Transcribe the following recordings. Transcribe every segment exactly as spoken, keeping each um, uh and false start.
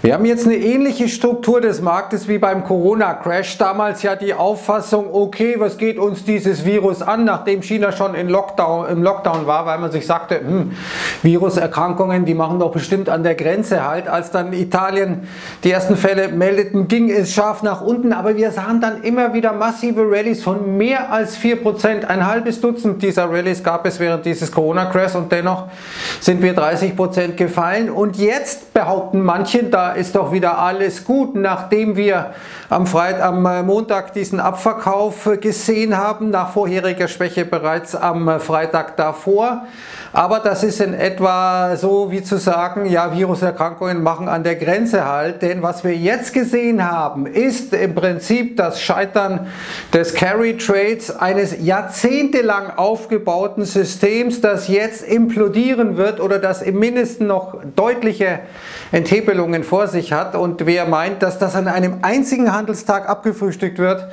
Wir haben jetzt eine ähnliche Struktur des Marktes wie beim Corona-Crash. Damals ja die Auffassung, okay, was geht uns dieses Virus an, nachdem China schon in Lockdown, im Lockdown war, weil man sich sagte, hm, Viruserkrankungen, die machen doch bestimmt an der Grenze halt. Als dann Italien die ersten Fälle meldeten, ging es scharf nach unten, aber wir sahen dann immer wieder massive Rallyes von mehr als vier Prozent. Ein halbes Dutzend dieser Rallyes gab es während dieses Corona-Crash und dennoch sind wir dreißig Prozent gefallen. Und jetzt behaupten manche, da ist doch wieder alles gut, nachdem wir am, Freit am Montag diesen Abverkauf gesehen haben, nach vorheriger Schwäche bereits am Freitag davor. Aber das ist in etwa so wie zu sagen, ja, Viruserkrankungen machen an der Grenze halt, denn was wir jetzt gesehen haben, ist im Prinzip das Scheitern des Carry Trades, eines jahrzehntelang aufgebauten Systems, das jetzt implodieren wird oder das im Mindesten noch deutliche Enthebelungen vor sich hat. Und wer meint, dass das an einem einzigen Handelstag abgefrühstückt wird,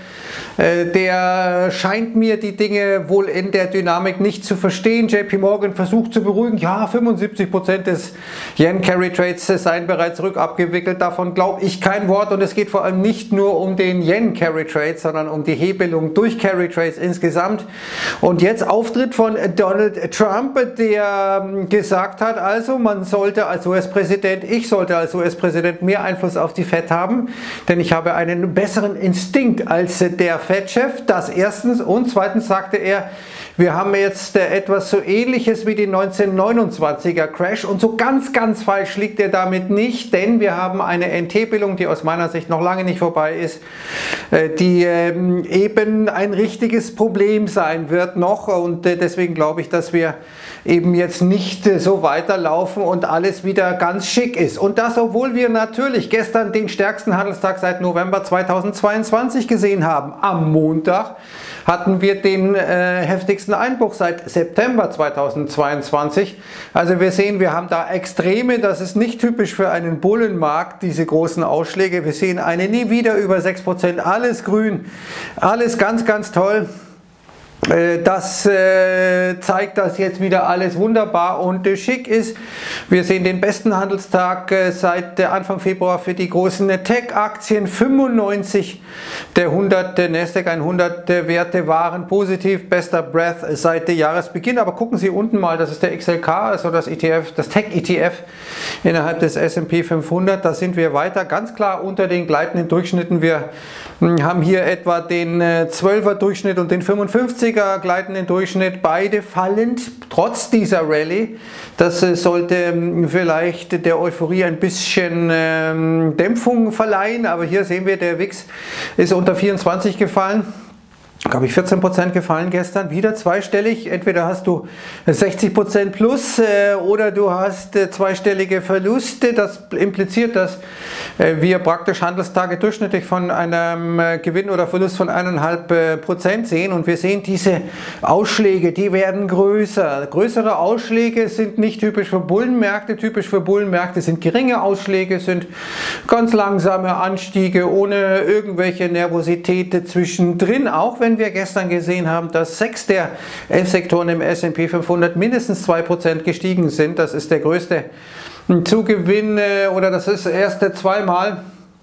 der scheint mir die Dinge wohl in der Dynamik nicht zu verstehen. J P Morgan versucht zu beruhigen, ja, fünfundsiebzig Prozent des Yen Carry Trades seien bereits rückabgewickelt, davon glaube ich kein Wort, und es geht vor allem nicht nur um den Yen Carry Trade, sondern um die Hebelung durch Carry Trades insgesamt. Und jetzt Auftritt von Donald Trump, der gesagt hat, also man sollte als U S-Präsident, ich sollte als U S-Präsident mehr Einfluss auf die Fed haben, denn ich habe einen besseren Instinkt als der Fed-Chef, das erstens, und zweitens sagte er, wir haben jetzt äh, etwas so Ähnliches wie den neunzehnhundertneunundzwanziger Crash, und so ganz, ganz falsch liegt er damit nicht, denn wir haben eine Enthebelung, die aus meiner Sicht noch lange nicht vorbei ist, äh, die äh, eben ein richtiges Problem sein wird noch, und äh, deswegen glaube ich, dass wir eben jetzt nicht äh, so weiterlaufen und alles wieder ganz schick ist. Und das, obwohl wir natürlich gestern den stärksten Handelstag seit November zweitausendzweiundzwanzig gesehen haben. Am Montag hatten wir den äh, heftigsten Einbruch seit September zweitausendzweiundzwanzig. Also wir sehen, wir haben da Extreme, das ist nicht typisch für einen Bullenmarkt, diese großen Ausschläge. Wir sehen eine nie wieder über sechs Prozent, alles grün, alles ganz, ganz toll. Das äh, zeigt, dass jetzt wieder alles wunderbar und äh, schick ist. Wir sehen den besten Handelstag äh, seit äh, Anfang Februar für die großen äh, Tech-Aktien. fünfundneunzig der hundert äh, Nasdaq hundert äh, Werte waren positiv. Bester Breath äh, seit äh, Jahresbeginn. Aber gucken Sie unten mal, das ist der X L K, also das E T F, das Tech-E T F innerhalb des S und P fünfhundert. Da sind wir weiter ganz klar unter den gleitenden Durchschnitten. Wir mh, haben hier etwa den äh, zwölfer Durchschnitt und den fünfundfünfziger gleitenden Durchschnitt, beide fallend, trotz dieser Rallye. Das äh, sollte ähm, vielleicht der Euphorie ein bisschen ähm, Dämpfung verleihen, aber hier sehen wir, der W I X ist unter vierundzwanzig gefallen. Glaube ich, vierzehn Prozent gefallen gestern, wieder zweistellig. Entweder hast du sechzig Prozent plus äh, oder du hast äh, zweistellige Verluste. Das impliziert, dass äh, wir praktisch Handelstage durchschnittlich von einem äh, Gewinn oder Verlust von eineinhalb Prozent sehen. Und wir sehen, diese Ausschläge, die werden größer. Größere Ausschläge sind nicht typisch für Bullenmärkte. Typisch für Bullenmärkte sind geringe Ausschläge, sind ganz langsame Anstiege ohne irgendwelche Nervosität zwischendrin, auch wenn Wenn wir gestern gesehen haben, dass sechs der elf Sektoren im S und P fünfhundert mindestens zwei Prozent gestiegen sind. Das ist der größte Zugewinn, oder das ist das erste zweimal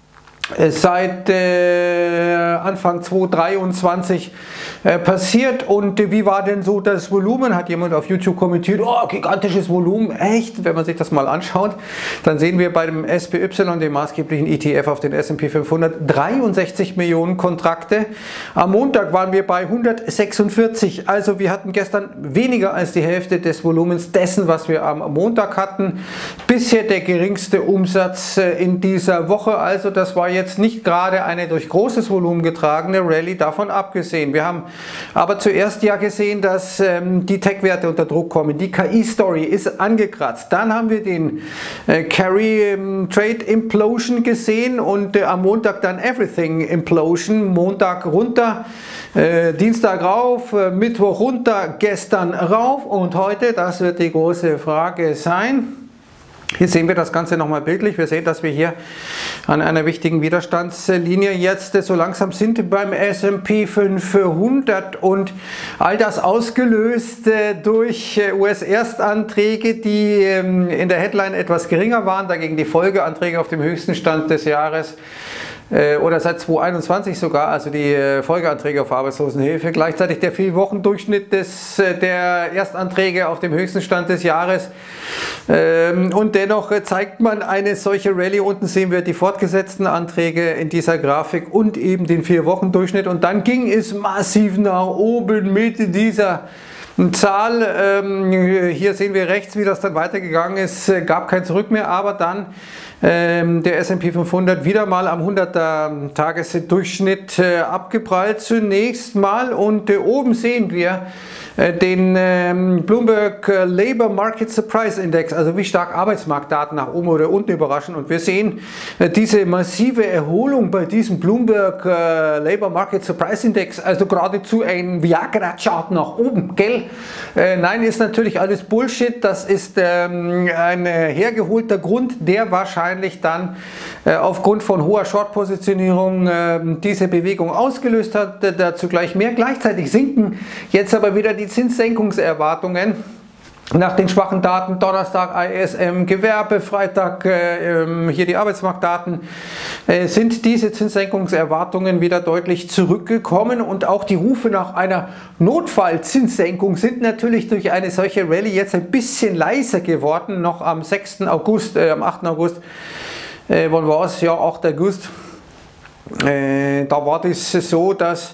seit äh, Anfang zweitausenddreiundzwanzig äh, passiert. Und äh, wie war denn so das Volumen? Hat jemand auf YouTube kommentiert, oh, gigantisches Volumen, echt? Wenn man sich das mal anschaut, dann sehen wir bei dem S P Y, dem maßgeblichen E T F auf den S und P fünfhundert, dreiundsechzig Millionen Kontrakte. Am Montag waren wir bei hundertsechsundvierzig, also wir hatten gestern weniger als die Hälfte des Volumens dessen, was wir am Montag hatten. Bisher der geringste Umsatz äh, in dieser Woche, also das war jetzt nicht gerade eine durch großes Volumen getragene Rallye, davon abgesehen. Wir haben aber zuerst ja gesehen, dass ähm, die Tech-Werte unter Druck kommen. Die K I-Story ist angekratzt. Dann haben wir den äh, Carry ähm, Trade Implosion gesehen und äh, am Montag dann Everything Implosion. Montag runter, äh, Dienstag rauf, äh, Mittwoch runter, gestern rauf und heute, das wird die große Frage sein. Hier sehen wir das Ganze nochmal bildlich. Wir sehen, dass wir hier an einer wichtigen Widerstandslinie jetzt so langsam sind beim S und P fünfhundert und all das ausgelöst durch U S-Erstanträge, die in der Headline etwas geringer waren, dagegen die Folgeanträge auf dem höchsten Stand des Jahres oder seit zweitausendeinundzwanzig sogar, also die Folgeanträge auf Arbeitslosenhilfe, gleichzeitig der Vier-Wochen-Durchschnitt des, der Erstanträge auf dem höchsten Stand des Jahres. Und dennoch zeigt man eine solche Rallye. Unten sehen wir die fortgesetzten Anträge in dieser Grafik und eben den Vier-Wochen-Durchschnitt. Und dann ging es massiv nach oben mit dieser Zahl. Hier sehen wir rechts, wie das dann weitergegangen ist. Gab kein Zurück mehr, aber dann der S und P fünfhundert wieder mal am hunderter-Tages-Durchschnitt abgeprallt zunächst mal. Und oben sehen wir den ähm, Bloomberg Labor Market Surprise Index, also wie stark Arbeitsmarktdaten nach oben oder unten überraschen. Und wir sehen äh, diese massive Erholung bei diesem Bloomberg äh, Labor Market Surprise Index, also geradezu ein Viagra-Chart nach oben, gell? Äh, nein, ist natürlich alles Bullshit. Das ist ähm, ein hergeholter Grund, der wahrscheinlich dann äh, aufgrund von hoher Short-Positionierung äh, diese Bewegung ausgelöst hat. Äh, dazu gleich mehr. Gleichzeitig sinken jetzt aber wieder die Zinssenkungserwartungen nach den schwachen Daten. Donnerstag I S M Gewerbe, Freitag äh, hier die Arbeitsmarktdaten, äh, sind diese Zinssenkungserwartungen wieder deutlich zurückgekommen und auch die Rufe nach einer Notfallzinssenkung sind natürlich durch eine solche Rallye jetzt ein bisschen leiser geworden. Noch am sechsten August, äh, am achten August, äh, wann war es? Ja, achter August, äh, da war das so, dass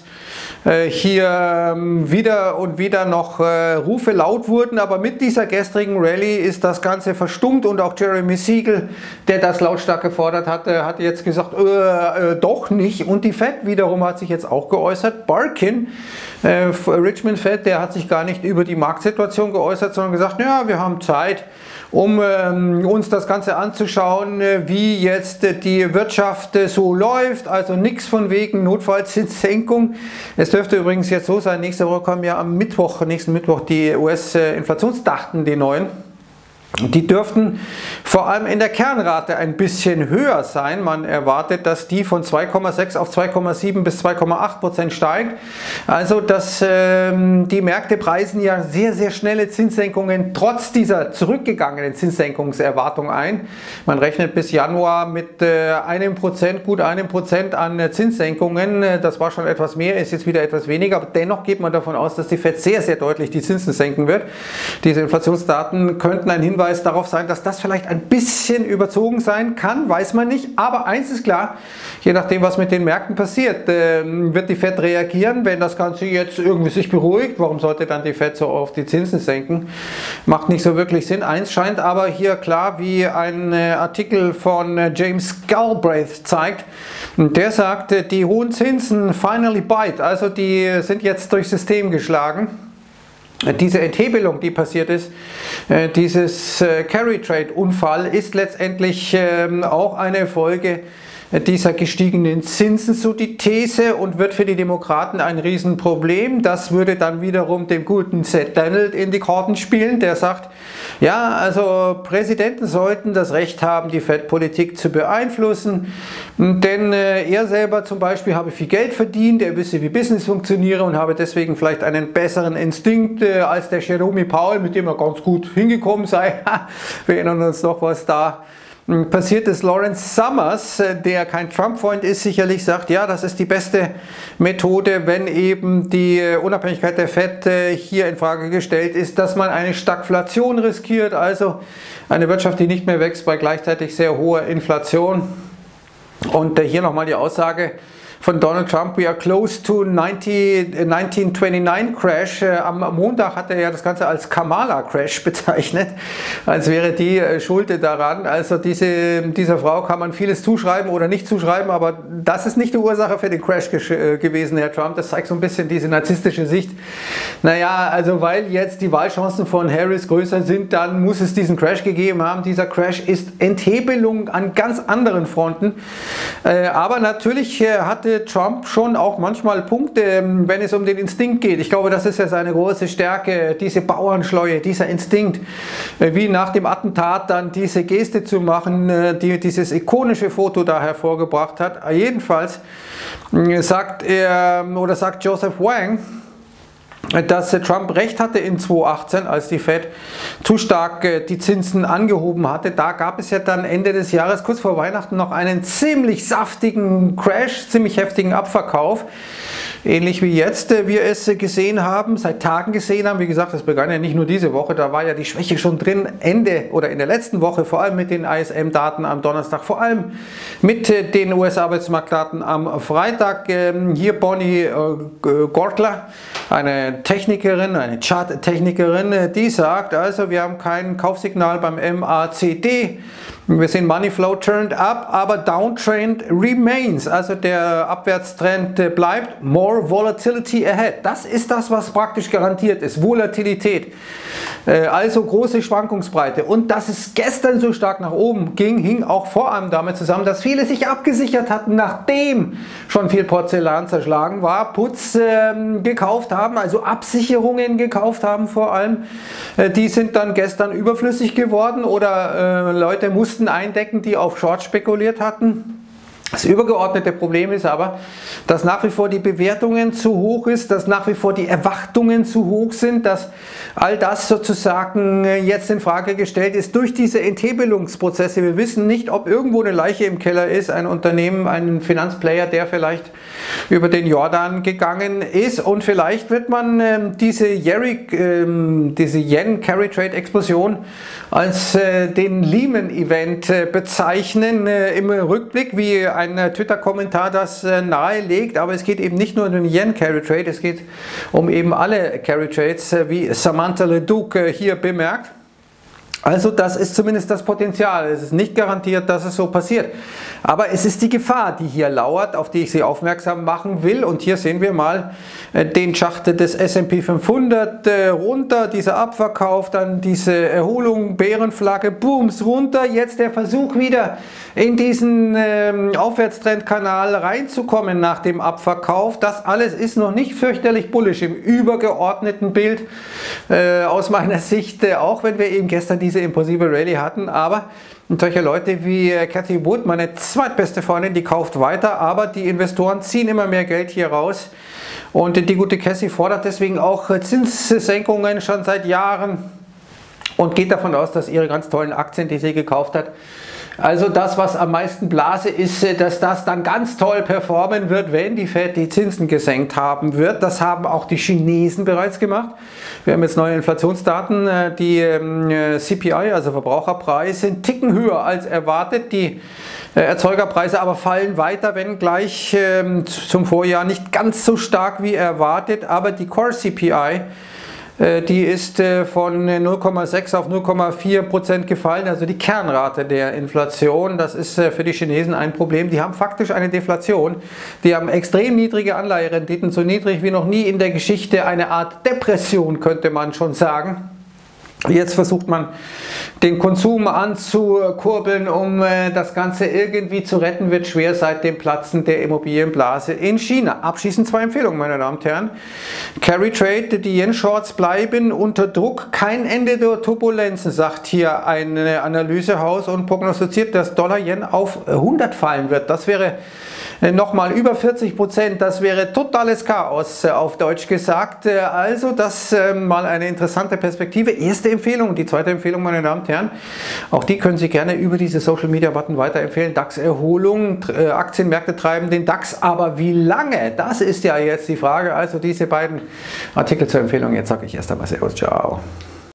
hier wieder und wieder noch Rufe laut wurden, aber mit dieser gestrigen Rallye ist das Ganze verstummt und auch Jeremy Siegel, der das lautstark gefordert hatte, hat jetzt gesagt, äh, äh, doch nicht. Und die Fed wiederum hat sich jetzt auch geäußert. Barkin, äh, Richmond Fed, der hat sich gar nicht über die Marktsituation geäußert, sondern gesagt, ja, wir haben Zeit, um ähm, uns das Ganze anzuschauen, wie jetzt die Wirtschaft äh, so läuft. Also nichts von wegen Notfallzinssenkung. Es dürfte übrigens jetzt so sein, nächste Woche kommen ja am Mittwoch, nächsten Mittwoch die U S-Inflationsdaten, die neuen. Die dürften vor allem in der Kernrate ein bisschen höher sein. Man erwartet, dass die von zwei Komma sechs auf zwei Komma sieben bis zwei Komma acht Prozent steigt. Also dass ähm, die Märkte preisen ja sehr, sehr schnelle Zinssenkungen trotz dieser zurückgegangenen Zinssenkungserwartung ein. Man rechnet bis Januar mit äh, einem Prozent, gut einem Prozent an äh, Zinssenkungen. Das war schon etwas mehr, ist jetzt wieder etwas weniger. Aber dennoch geht man davon aus, dass die Fed sehr, sehr deutlich die Zinsen senken wird. Diese Inflationsdaten könnten ein Hinweis darauf sein, dass das vielleicht ein bisschen überzogen sein kann, weiß man nicht. Aber eins ist klar, je nachdem, was mit den Märkten passiert, äh, wird die Fed reagieren, wenn das Ganze jetzt irgendwie sich beruhigt. Warum sollte dann die Fed so auf die Zinsen senken? Macht nicht so wirklich Sinn. Eins scheint aber hier klar, wie ein äh, Artikel von äh, James Galbraith zeigt. Der sagt, die hohen Zinsen finally bite, also die sind jetzt durchs System geschlagen. Diese Enthebelung, die passiert ist, dieses Carry-Trade-Unfall ist letztendlich auch eine Folge dieser gestiegenen Zinsen, so die These, und wird für die Demokraten ein Riesenproblem. Das würde dann wiederum dem guten Seth Donald in die Karten spielen, der sagt, ja, also Präsidenten sollten das Recht haben, die Fed-Politik zu beeinflussen, denn äh, er selber zum Beispiel habe viel Geld verdient, er wisse, wie Business funktioniert und habe deswegen vielleicht einen besseren Instinkt äh, als der Jerome Powell, mit dem er ganz gut hingekommen sei. Wir erinnern uns noch, was da passiert ist. Lawrence Summers, der kein Trump-Freund ist, sicherlich sagt, ja, das ist die beste Methode, wenn eben die Unabhängigkeit der Fed hier in Frage gestellt ist, dass man eine Stagflation riskiert, also eine Wirtschaft, die nicht mehr wächst bei gleichzeitig sehr hoher Inflation. Und hier nochmal die Aussage von Donald Trump, we are close to nineteen twenty-nine Crash. Am Montag hat er ja das Ganze als Kamala Crash bezeichnet, als wäre die schuld daran. Also diese, dieser Frau kann man vieles zuschreiben oder nicht zuschreiben, aber das ist nicht die Ursache für den Crash gewesen, Herr Trump. Das zeigt so ein bisschen diese narzisstische Sicht. Naja, also weil jetzt die Wahlchancen von Harris größer sind, dann muss es diesen Crash gegeben haben. Dieser Crash ist Enthebelung an ganz anderen Fronten. Aber natürlich hatte äh, Trump schon auch manchmal Punkte, ähm, wenn es um den Instinkt geht. Ich glaube, das ist ja seine große Stärke, diese Bauernschleue, dieser Instinkt, äh, wie nach dem Attentat dann diese Geste zu machen, äh, die dieses ikonische Foto da hervorgebracht hat. Jedenfalls äh, sagt er oder sagt Joseph Wang, dass Trump recht hatte in zweitausendachtzehn, als die Fed zu stark die Zinsen angehoben hatte. Da gab es ja dann Ende des Jahres, kurz vor Weihnachten, noch einen ziemlich saftigen Crash, ziemlich heftigen Abverkauf. Ähnlich wie jetzt wir es gesehen haben, seit Tagen gesehen haben. Wie gesagt, das begann ja nicht nur diese Woche, da war ja die Schwäche schon drin, Ende oder in der letzten Woche, vor allem mit den I S M-Daten am Donnerstag, vor allem mit den U S-Arbeitsmarktdaten am Freitag. Hier Bonnie Gortler, eine Technikerin, eine Chart-Technikerin, die sagt, also wir haben kein Kaufsignal beim M A C D. Wir sehen Money Flow turned up, aber Downtrend remains. Also der Abwärtstrend bleibt. More volatility ahead. Das ist das, was praktisch garantiert ist. Volatilität. Also große Schwankungsbreite. Und dass es gestern so stark nach oben ging, hing auch vor allem damit zusammen, dass viele sich abgesichert hatten, nachdem schon viel Porzellan zerschlagen war, Putz äh, gekauft haben, also Absicherungen gekauft haben vor allem. Äh, die sind dann gestern überflüssig geworden oder äh, Leute mussten eindecken, die auf Short spekuliert hatten. Das übergeordnete Problem ist aber, dass nach wie vor die Bewertungen zu hoch ist, dass nach wie vor die Erwartungen zu hoch sind, dass all das sozusagen jetzt in Frage gestellt ist durch diese Enthebelungsprozesse. Wir wissen nicht, ob irgendwo eine Leiche im Keller ist, ein Unternehmen, ein Finanzplayer, der vielleicht über den Jordan gegangen ist, und vielleicht wird man ähm, diese, ähm, diese Yen-Carry-Trade-Explosion als äh, den Lehman-Event äh, bezeichnen äh, im Rückblick, wie ein ein Twitter-Kommentar das äh, nahelegt, aber es geht eben nicht nur um den Yen-Carry-Trade, es geht um eben alle Carry-Trades, äh, wie Samantha LeDuc äh, hier bemerkt. Also das ist zumindest das Potenzial. Es ist nicht garantiert, dass es so passiert. Aber es ist die Gefahr, die hier lauert, auf die ich Sie aufmerksam machen will. Und hier sehen wir mal den Schacht des S und P fünfhundert runter, dieser Abverkauf, dann diese Erholung, Bärenflagge, booms, runter. Jetzt der Versuch wieder in diesen ähm, Aufwärtstrendkanal reinzukommen nach dem Abverkauf. Das alles ist noch nicht fürchterlich bullisch im übergeordneten Bild äh, aus meiner Sicht, äh, auch wenn wir eben gestern diese impulsive Rallye hatten, aber solche Leute wie Cathy Wood, meine zweitbeste Freundin, die kauft weiter, aber die Investoren ziehen immer mehr Geld hier raus, und die gute Cathy fordert deswegen auch Zinssenkungen schon seit Jahren und geht davon aus, dass ihre ganz tollen Aktien, die sie gekauft hat, also das, was am meisten Blase ist, dass das dann ganz toll performen wird, wenn die Fed die Zinsen gesenkt haben wird. Das haben auch die Chinesen bereits gemacht. Wir haben jetzt neue Inflationsdaten. Die C P I, also Verbraucherpreise, sind ticken höher als erwartet. Die Erzeugerpreise aber fallen weiter, wenn gleich zum Vorjahr nicht ganz so stark wie erwartet. Aber die Core C P I, die ist von null Komma sechs auf null Komma vier Prozent gefallen, also die Kernrate der Inflation. Das ist für die Chinesen ein Problem. Die haben faktisch eine Deflation. Die haben extrem niedrige Anleiherenditen, so niedrig wie noch nie in der Geschichte, eine Art Depression, könnte man schon sagen. Jetzt versucht man, den Konsum anzukurbeln, um das Ganze irgendwie zu retten. Wird schwer seit dem Platzen der Immobilienblase in China. Abschließend zwei Empfehlungen, meine Damen und Herren. Carry Trade, die Yen-Shorts bleiben unter Druck. Kein Ende der Turbulenzen, sagt hier ein Analysehaus, und prognostiziert, dass Dollar-Yen auf hundert fallen wird. Das wäre nochmal über vierzig Prozent, das wäre totales Chaos, auf Deutsch gesagt. Also das mal eine interessante Perspektive. Erste Empfehlung. Die zweite Empfehlung, meine Damen und Herren, auch die können Sie gerne über diese Social Media Button weiterempfehlen. DAX-Erholung, Aktienmärkte treiben den DAX, aber wie lange? Das ist ja jetzt die Frage. Also diese beiden Artikel zur Empfehlung. Jetzt sage ich erst einmal Servus, ciao.